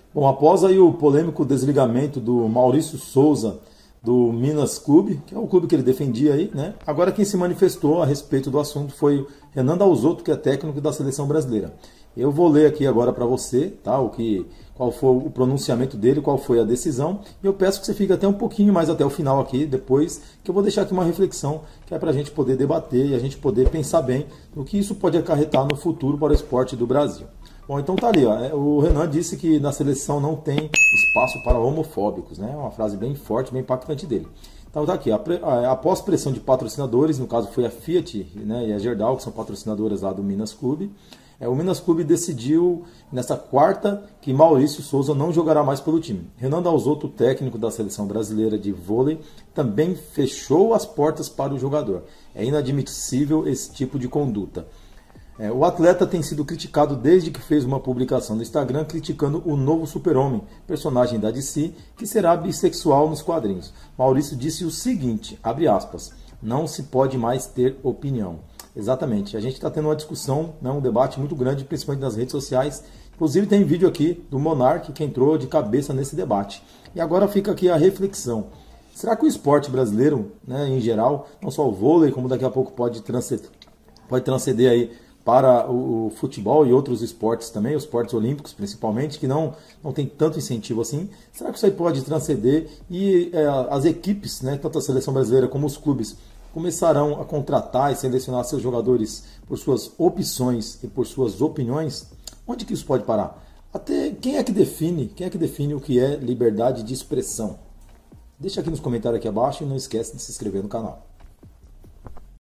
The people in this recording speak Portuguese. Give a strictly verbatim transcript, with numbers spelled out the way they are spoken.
Bom, após aí o polêmico desligamento do Maurício Souza do Minas Clube, que é o clube que ele defendia aí, né? Agora quem se manifestou a respeito do assunto foi Renan Dalzotto, que é técnico da seleção brasileira. Eu vou ler aqui agora para você, tá? O que, qual foi o pronunciamento dele, qual foi a decisão. E eu peço que você fique até um pouquinho mais até o final aqui, depois, que eu vou deixar aqui uma reflexão que é para a gente poder debater e a gente poder pensar bem no que isso pode acarretar no futuro para o esporte do Brasil. Bom, então tá ali, ó. O Renan disse que na seleção não tem espaço para homofóbicos, né? Uma frase bem forte, bem impactante dele. Então tá aqui, após pressão de patrocinadores, no caso foi a Fiat, né, e a Gerdau, que são patrocinadoras lá do Minas Clube, é, o Minas Clube decidiu nessa quarta que Maurício Souza não jogará mais pelo time. Renan Dalzotto, técnico da seleção brasileira de vôlei, também fechou as portas para o jogador. É inadmissível esse tipo de conduta. É, o atleta tem sido criticado desde que fez uma publicação no Instagram criticando o novo Super-Homem, personagem da D C, que será bissexual nos quadrinhos. Maurício disse o seguinte, abre aspas, não se pode mais ter opinião. Exatamente, a gente está tendo uma discussão, né, um debate muito grande, principalmente nas redes sociais. Inclusive tem vídeo aqui do Monark que entrou de cabeça nesse debate. E agora fica aqui a reflexão. Será que o esporte brasileiro, né, em geral, não só o vôlei, como daqui a pouco pode transcender, pode transcender aí para o futebol e outros esportes também, os esportes olímpicos principalmente, que não, não tem tanto incentivo assim. Será que isso aí pode transcender e é, as equipes, né, tanto a seleção brasileira como os clubes, começarão a contratar e selecionar seus jogadores por suas opções e por suas opiniões? Onde que isso pode parar? Até quem é que define, quem é que define o que é liberdade de expressão? Deixa aqui nos comentários aqui abaixo e não esquece de se inscrever no canal.